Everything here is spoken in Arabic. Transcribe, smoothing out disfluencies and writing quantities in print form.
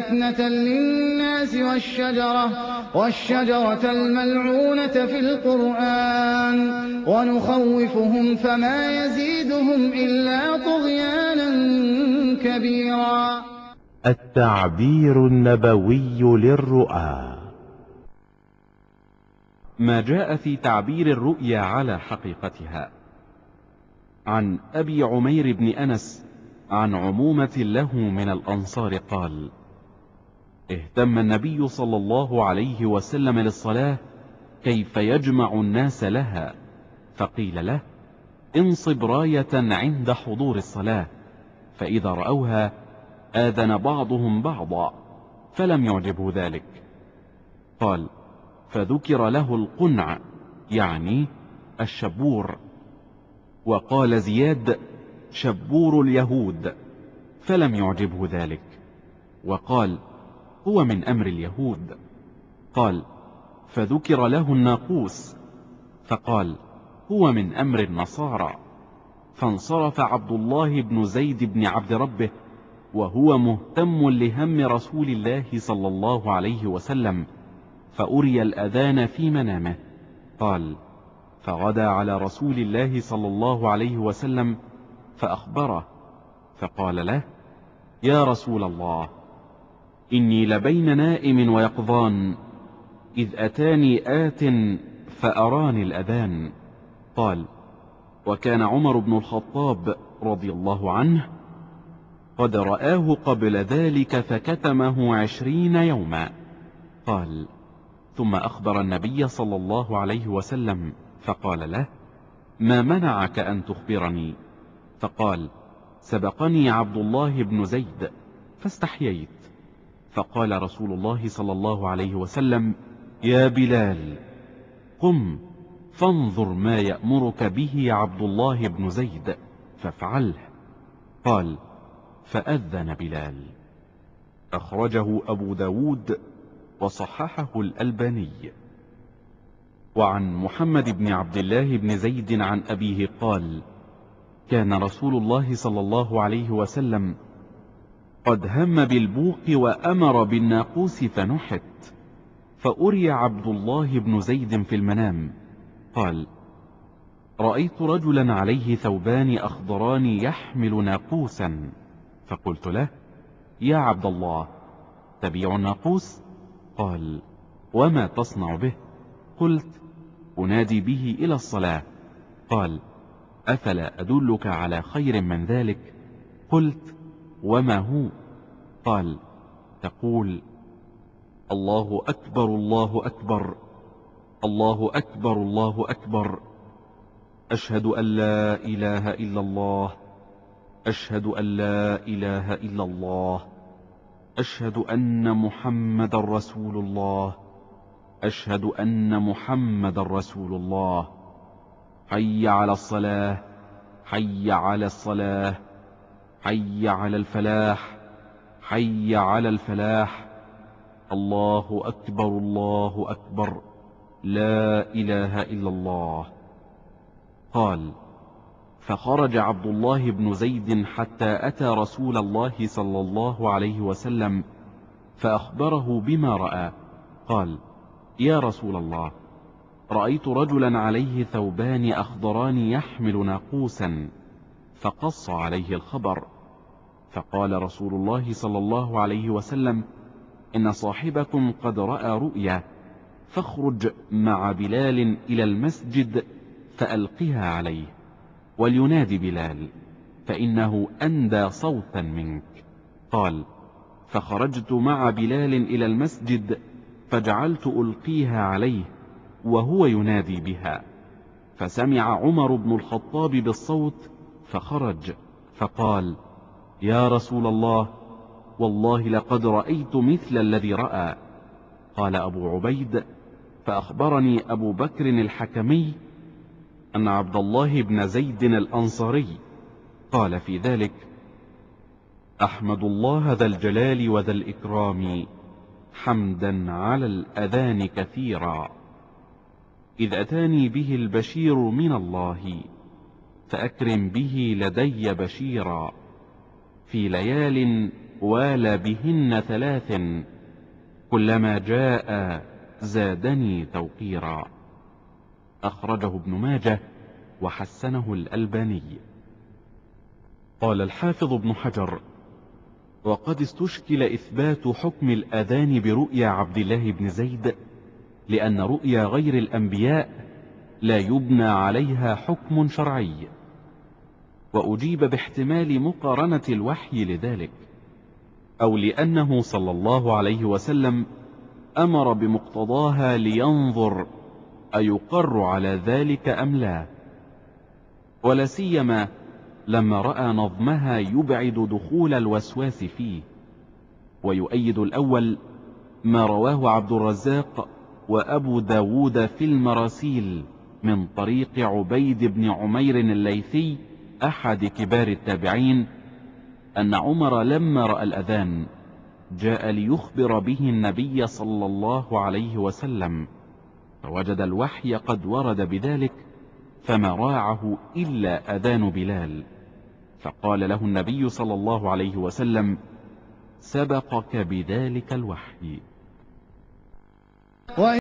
فِتْنَةً لِّلنَّاسِ وَالشَّجَرَةَ الْمَلْعُونَةَ فِي الْقُرْآنِ وَنُخَوِّفُهُمْ فَمَا يَزِيدُهُمْ إِلَّا طُغْيَانًا كَبِيرًا. التعبير النبوي للرؤى. ما جاء في تعبير الرؤيا على حقيقتها. عن أبي عمير بن أنس عن عمومة له من الأنصار قال: اهتم النبي صلى الله عليه وسلم للصلاة كيف يجمع الناس لها، فقيل له: انصب راية عند حضور الصلاة، فإذا رأوها آذن بعضهم بعضا، فلم يعجبه ذلك. قال: فذكر له القنع، يعني الشبور. وقال زياد: شبور اليهود، فلم يعجبه ذلك. وقال: هو من أمر اليهود. قال: فذكر له الناقوس، فقال: هو من أمر النصارى. فانصرف عبد الله بن زيد بن عبد ربه وهو مهتم لهم رسول الله صلى الله عليه وسلم، فأري الأذان في منامه. قال: فغدا على رسول الله صلى الله عليه وسلم فأخبره، فقال له: يا رسول الله، إني لبين نائم ويقظان، إذ أتاني آت فأراني الأذان. قال: وكان عمر بن الخطاب رضي الله عنه قد رآه قبل ذلك فكتمه 20 يوما. قال: ثم أخبر النبي صلى الله عليه وسلم فقال له: ما منعك أن تخبرني؟ فقال: سبقني عبد الله بن زيد فاستحييت. فقال رسول الله صلى الله عليه وسلم: يا بلال، قم فانظر ما يأمرك به عبد الله بن زيد فافعله. قال: فأذن بلال. أخرجه أبو داود وصححه الألباني. وعن محمد بن عبد الله بن زيد عن أبيه قال: كان رسول الله صلى الله عليه وسلم قد هم بالبوق وأمر بالناقوس فنحت، فأري عبد الله بن زيد في المنام. قال: رأيت رجلا عليه ثوبان أخضران يحمل ناقوسا، فقلت له: يا عبد الله، تبيع الناقوس؟ قال: وما تصنع به؟ قلت: أنادي به إلى الصلاة. قال: أفلا أدلك على خير من ذلك؟ قلت: وما هو؟ قال: تقول: الله أكبر الله أكبر، الله أكبر الله أكبر، أشهد أن لا إله إلا الله، أشهد أن لا إله إلا الله، أشهد أن محمد رسول الله، أشهد أن محمد رسول الله، حي على الصلاة، حي على الصلاة، حي على الفلاح، حي على الفلاح، الله أكبر الله أكبر، لا إله إلا الله. قال: فخرج عبد الله بن زيد حتى أتى رسول الله صلى الله عليه وسلم فأخبره بما رأى. قال: يا رسول الله، رأيت رجلا عليه ثوبان أخضران يحمل ناقوسا، فقص عليه الخبر. فقال رسول الله صلى الله عليه وسلم: إن صاحبكم قد رأى رؤيا، فاخرج مع بلال إلى المسجد فألقها عليه، ولينادي بلال، فإنه أندى صوتا منك. قال: فخرجت مع بلال إلى المسجد فجعلت ألقيها عليه وهو ينادي بها، فسمع عمر بن الخطاب بالصوت فخرج فقال: يا رسول الله، والله لقد رأيت مثل الذي رأى. قال أبو عبيد: فأخبرني أبو بكر الحكمي أن عبد الله بن زيد الأنصاري قال في ذلك: أحمد الله ذا الجلال وذا الإكرام حمدا على الأذان كثيرا، إذ أتاني به البشير من الله، فأكرم به لدي بشيرا، في ليال وال بهن 3 كلما جاء زادني توقيرا. أخرجه ابن ماجه وحسنه الألباني. قال الحافظ ابن حجر: وقد استشكل إثبات حكم الأذان برؤيا عبد الله بن زيد، لأن رؤيا غير الأنبياء لا يبنى عليها حكم شرعي، وأجيب باحتمال مقارنة الوحي لذلك، أو لأنه صلى الله عليه وسلم أمر بمقتضاها لينظر أيقر على ذلك أم لا، ولا سيما لما رأى نظمها يبعد دخول الوسواس فيه. ويؤيد الأول ما رواه عبد الرزاق وأبو داود في المراسيل من طريق عبيد بن عمير الليثي أحد كبار التابعين، أن عمر لما رأى الأذان جاء ليخبر به النبي صلى الله عليه وسلم، فوجد الوحي قد ورد بذلك، فما راعه إلا أذان بلال، فقال له النبي صلى الله عليه وسلم: سبقك بذلك الوحي.